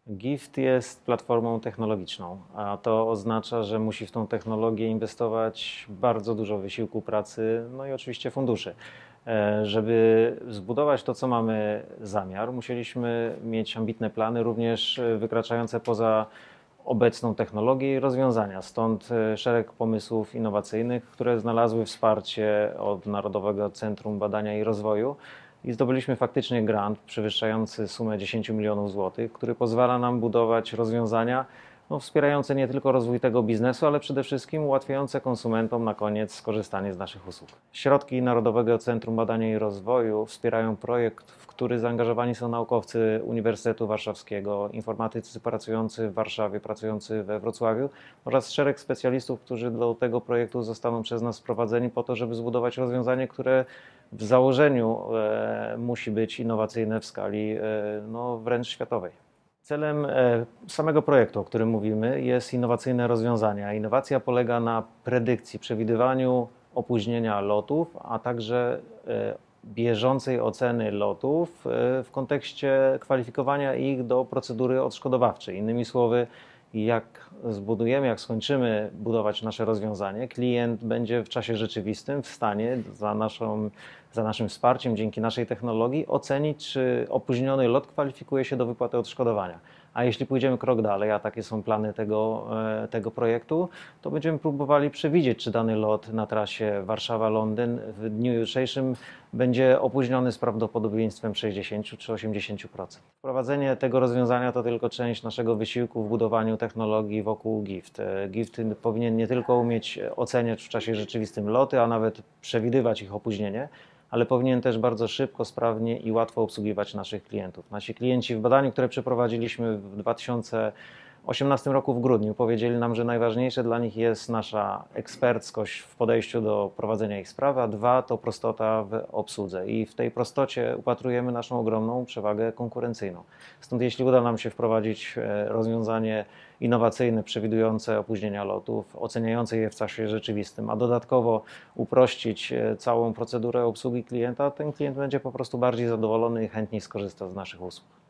Gift jest platformą technologiczną, a to oznacza, że musi w tą technologię inwestować bardzo dużo wysiłku pracy, no i oczywiście funduszy. Żeby zbudować to, co mamy zamiar, musieliśmy mieć ambitne plany, również wykraczające poza obecną technologię i rozwiązania. Stąd szereg pomysłów innowacyjnych, które znalazły wsparcie od Narodowego Centrum Badania i Rozwoju i zdobyliśmy faktycznie grant przewyższający sumę 10 milionów złotych, który pozwala nam budować rozwiązania wspierające nie tylko rozwój tego biznesu, ale przede wszystkim ułatwiające konsumentom na koniec skorzystanie z naszych usług. Środki Narodowego Centrum Badania i Rozwoju wspierają projekt, w który zaangażowani są naukowcy Uniwersytetu Warszawskiego, informatycy pracujący w Warszawie, pracujący we Wrocławiu oraz szereg specjalistów, którzy do tego projektu zostaną przez nas wprowadzeni po to, żeby zbudować rozwiązanie, które w założeniu musi być innowacyjne w skali wręcz światowej. Celem samego projektu, o którym mówimy, jest innowacyjne rozwiązania. Innowacja polega na predykcji, przewidywaniu opóźnienia lotów, a także bieżącej oceny lotów w kontekście kwalifikowania ich do procedury odszkodowawczej. Innymi słowy, jak zbudujemy, jak skończymy budować nasze rozwiązanie, klient będzie w czasie rzeczywistym w stanie za naszym wsparciem, dzięki naszej technologii, ocenić, czy opóźniony lot kwalifikuje się do wypłaty odszkodowania. A jeśli pójdziemy krok dalej, a takie są plany tego projektu, to będziemy próbowali przewidzieć, czy dany lot na trasie Warszawa-Londyn w dniu jutrzejszym będzie opóźniony z prawdopodobieństwem 60 czy 80%. Wprowadzenie tego rozwiązania to tylko część naszego wysiłku w budowaniu technologii wokół Gift. Gift powinien nie tylko umieć oceniać w czasie rzeczywistym loty, a nawet przewidywać ich opóźnienie, ale powinien też bardzo szybko, sprawnie i łatwo obsługiwać naszych klientów. Nasi klienci w badaniu, które przeprowadziliśmy w 2018 roku w grudniu, powiedzieli nam, że najważniejsze dla nich jest nasza eksperckość w podejściu do prowadzenia ich sprawy, a dwa to prostota w obsłudze. I w tej prostocie upatrujemy naszą ogromną przewagę konkurencyjną. Stąd jeśli uda nam się wprowadzić rozwiązanie innowacyjne, przewidujące opóźnienia lotów, oceniające je w czasie rzeczywistym, a dodatkowo uprościć całą procedurę obsługi klienta, ten klient będzie po prostu bardziej zadowolony i chętniej skorzysta z naszych usług.